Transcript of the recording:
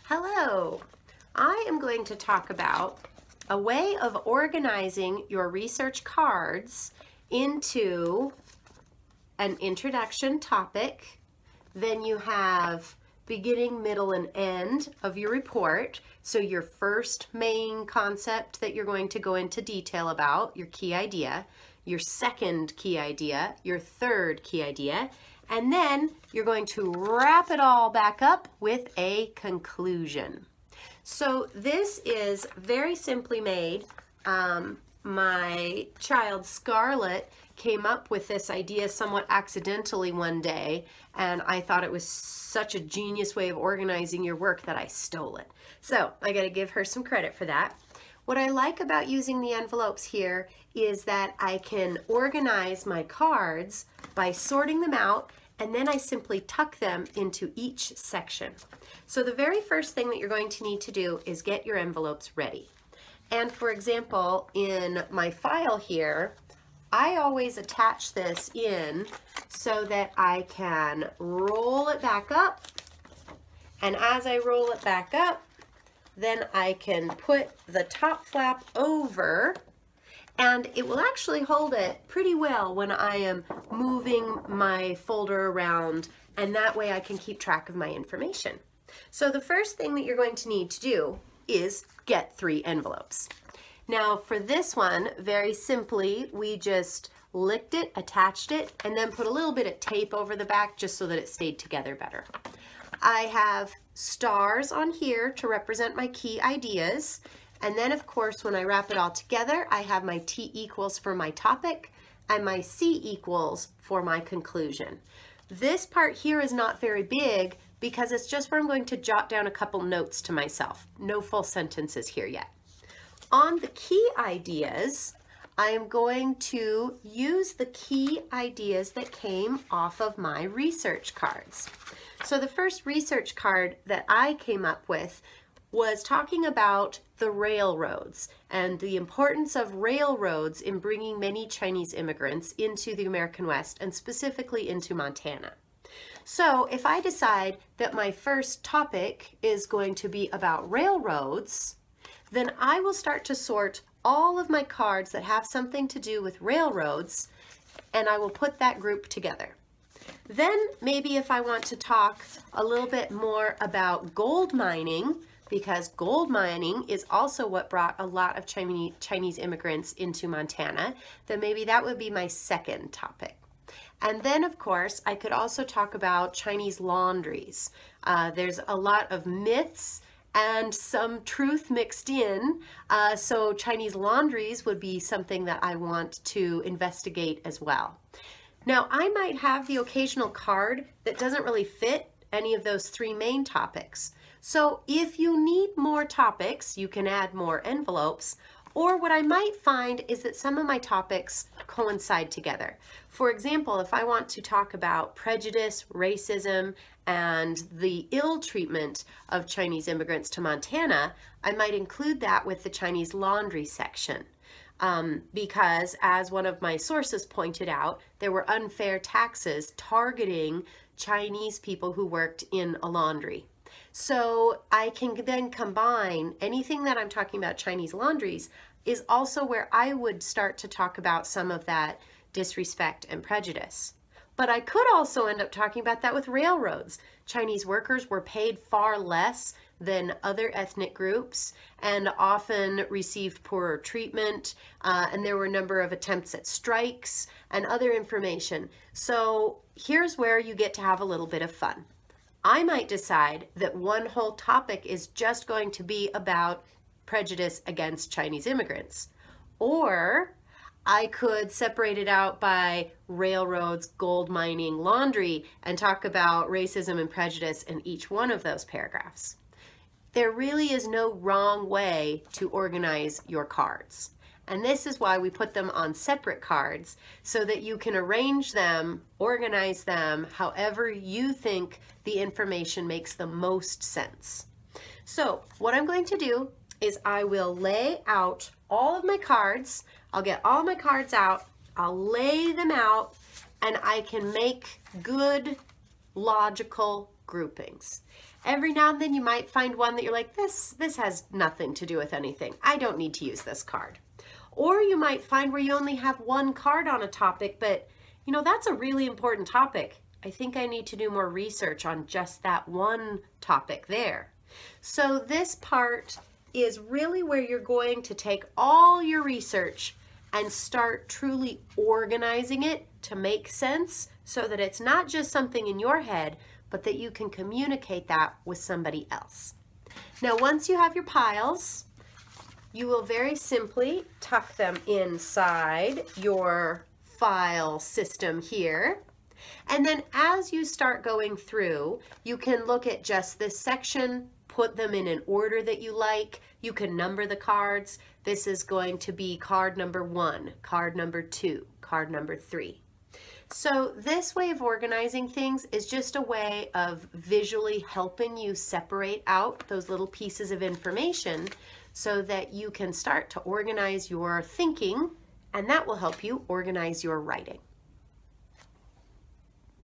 Hello, I am going to talk about a way of organizing your research cards into an introduction topic. Then you have beginning, middle, and end of your report. So your first main concept that you're going to go into detail about, your key idea, your second key idea, your third key idea, and then you're going to wrap it all back up with a conclusion. So this is very simply made. My child Scarlett came up with this idea somewhat accidentally one day, and I thought it was such a genius way of organizing your work that I stole it. So I got to give her some credit for that. What I like about using the envelopes here is that I can organize my cards by sorting them out, and then I simply tuck them into each section. So the very first thing that you're going to need to do is get your envelopes ready. And for example, in my file here, I always attach this in so that I can roll it back up. And as I roll it back up, then I can put the top flap over, and it will actually hold it pretty well when I am moving my folder around, and that way I can keep track of my information. So the first thing that you're going to need to do is get 3 envelopes. Now for this one, very simply, we just licked it, attached it, and then put a little bit of tape over the back just so that it stayed together better. I have stars on here to represent my key ideas. And then of course, when I wrap it all together, I have my T equals for my topic and my C equals for my conclusion. This part here is not very big because it's just where I'm going to jot down a couple notes to myself. No full sentences here yet. On the key ideas, I am going to use the key ideas that came off of my research cards. So the first research card that I came up with was talking about the railroads and the importance of railroads in bringing many Chinese immigrants into the American West and specifically into Montana. So if I decide that my first topic is going to be about railroads, then I will start to sort all of my cards that have something to do with railroads, and I will put that group together. Then maybe if I want to talk a little bit more about gold mining, because gold mining is also what brought a lot of Chinese immigrants into Montana, then maybe that would be my second topic. And then of course, I could also talk about Chinese laundries. There's a lot of myths and some truth mixed in, so Chinese laundries would be something that I want to investigate as well. Now, I might have the occasional card that doesn't really fit any of those 3 main topics. So if you need more topics, you can add more envelopes, or what I might find is that some of my topics coincide together. For example, if I want to talk about prejudice, racism, and the ill treatment of Chinese immigrants to Montana, I might include that with the Chinese laundry section. Because as one of my sources pointed out, there were unfair taxes targeting Chinese people who worked in a laundry. So I can then combine anything that I'm talking about Chinese laundries is also where I would start to talk about some of that disrespect and prejudice. But I could also end up talking about that with railroads. Chinese workers were paid far less than other ethnic groups and often received poorer treatment, and there were a number of attempts at strikes and other information. So here's where you get to have a little bit of fun. I might decide that one whole topic is just going to be about prejudice against Chinese immigrants, or I could separate it out by railroads, gold mining, laundry, and talk about racism and prejudice in each one of those paragraphs. There really is no wrong way to organize your cards. And this is why we put them on separate cards so that you can arrange them, organize them, however you think the information makes the most sense. So what I'm going to do is I will lay out all of my cards. I'll get all my cards out, I'll lay them out, and I can make good, logical groupings. Every now and then you might find one that you're like, this has nothing to do with anything. I don't need to use this card. Or you might find where you only have one card on a topic, but you know, that's a really important topic. I think I need to do more research on just that one topic there. So this part is really where you're going to take all your research and start truly organizing it to make sense so that it's not just something in your head, but that you can communicate that with somebody else. Now, once you have your piles, you will very simply tuck them inside your file system here. And then as you start going through, you can look at just this section, put them in an order that you like. You can number the cards. This is going to be card number 1, card number 2, card number 3. So this way of organizing things is just a way of visually helping you separate out those little pieces of information so that you can start to organize your thinking, and that will help you organize your writing.